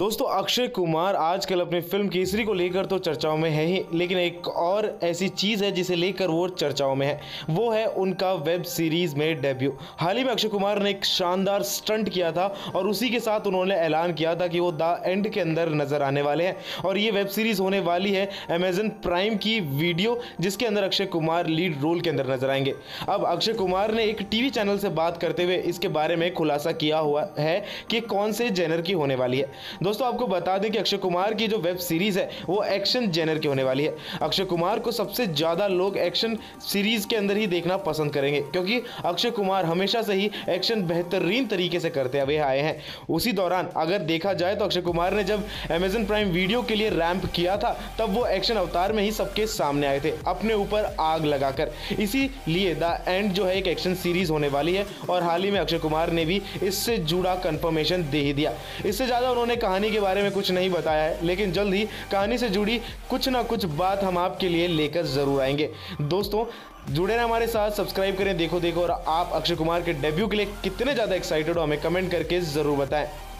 दोस्तों अक्षय कुमार आजकल अपनी फिल्म केसरी को लेकर तो चर्चाओं में है ही, लेकिन एक और ऐसी चीज़ है जिसे लेकर वो चर्चाओं में है, वो है उनका वेब सीरीज़ में डेब्यू। हाल ही में अक्षय कुमार ने एक शानदार स्टंट किया था और उसी के साथ उन्होंने ऐलान किया था कि वो द एंड के अंदर नज़र आने वाले हैं और ये वेब सीरीज़ होने वाली है अमेजन प्राइम की वीडियो, जिसके अंदर अक्षय कुमार लीड रोल के अंदर नजर आएंगे। अब अक्षय कुमार ने एक टीवी चैनल से बात करते हुए इसके बारे में खुलासा किया हुआ है कि कौन से जेनर की होने वाली है। दोस्तों आपको बता दें कि अक्षय कुमार की जो वेब सीरीज है वो एक्शन जेनर की होने वाली है। अक्षय कुमार को सबसे ज़्यादा लोग एक्शन सीरीज के अंदर ही देखना पसंद करेंगे, क्योंकि अक्षय कुमार हमेशा से ही एक्शन बेहतरीन तरीके से करते हुए आए हैं। उसी दौरान अगर देखा जाए तो अक्षय कुमार ने जब अमेजन प्राइम वीडियो के लिए रैंप किया था तब वो एक्शन अवतार में ही सबके सामने आए थे, अपने ऊपर आग लगाकर। इसीलिए द एंड जो है एक एक्शन सीरीज होने वाली है और हाल ही में अक्षय कुमार ने भी इससे जुड़ा कंफर्मेशन दे ही दिया। इससे ज़्यादा उन्होंने कहानी के बारे में कुछ नहीं बताया है, लेकिन जल्द ही कहानी से जुड़ी कुछ ना कुछ बात हम आपके लिए लेकर ज़रूर आएंगे। दोस्तों जुड़े रहें हमारे साथ, सब्सक्राइब करें देखो देखो, और आप अक्षय कुमार के डेब्यू के लिए कितने ज़्यादा एक्साइटेड हो हमें कमेंट करके ज़रूर बताएं।